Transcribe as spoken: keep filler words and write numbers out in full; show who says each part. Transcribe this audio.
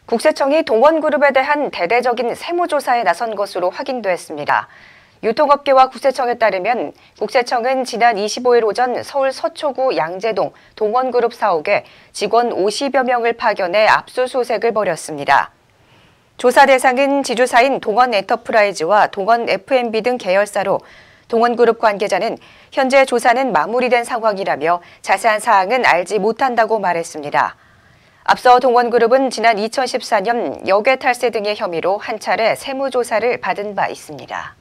Speaker 1: 국세청이 동원그룹에 대한 대대적인 세무조사에 나선 것으로 확인됐습니다. 유통업계와 국세청에 따르면 국세청은 지난 이십오일 오전 서울 서초구 양재동 동원그룹 사옥에 직원 오십여 명을 파견해 압수수색을 벌였습니다. 조사 대상은 지주사인 동원엔터프라이즈와 동원에프엠비 등 계열사로 동원그룹 관계자는 현재 조사는 마무리된 상황이라며 자세한 사항은 알지 못한다고 말했습니다. 앞서 동원그룹은 지난 이천십사년 역외 탈세 등의 혐의로 한 차례 세무조사를 받은 바 있습니다.